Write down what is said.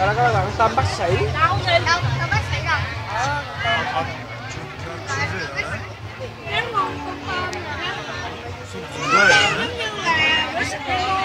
Rồi đó các bạn Tâm bác sĩ. Đâu đâu bác sĩ đâu. Nó ngon con tôm nè. Giống như là